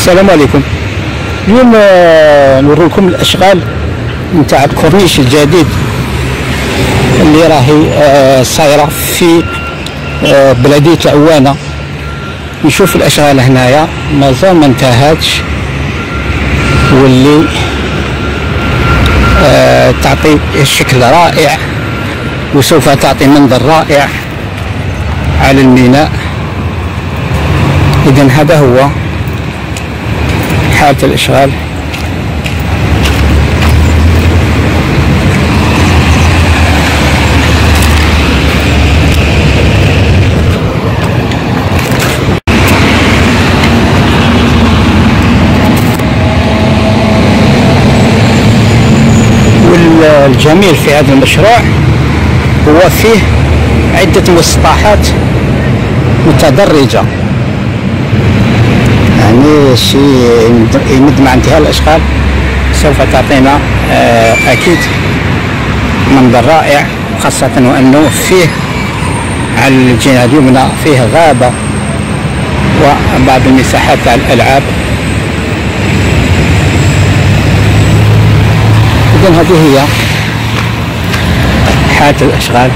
السلام عليكم. اليوم نوريكم الاشغال نتاع الكورنيش الجديد اللي راهي صايره في بلديه العوانه. نشوف الاشغال هنايا مازال ما انتهتش، واللي تعطي شكل رائع وسوف تعطي منظر رائع على الميناء. إذن هذا هو حالة الإشغال. والجميل في هذا المشروع هو فيه عدة مسطحات متدرجة، يعني شيء يمد مع انتهاء الاشغال سوف تعطينا اكيد منظر رائع، خاصة وانه فيه على الجهة اليمنى فيه غابة وبعض المساحات تاع الالعاب. اذن هذه هي حالة الاشغال.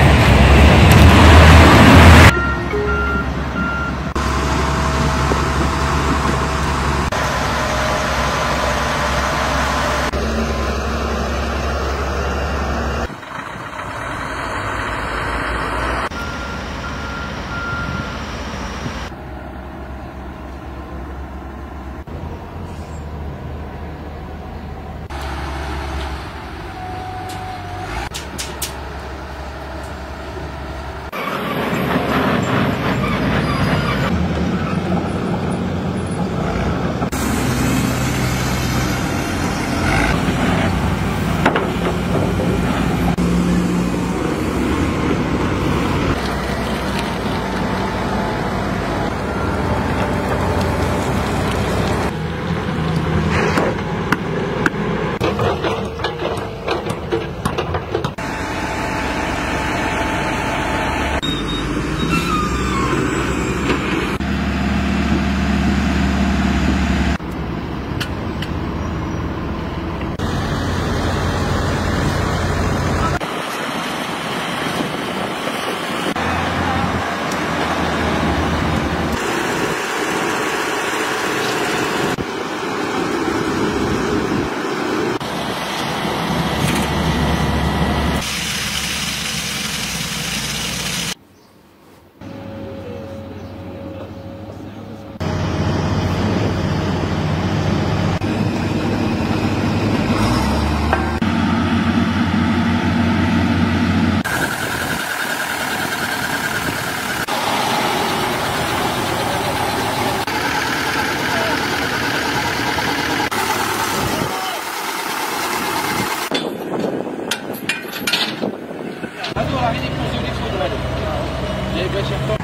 هادو راه غادي يبوزيو لي فوق هادو.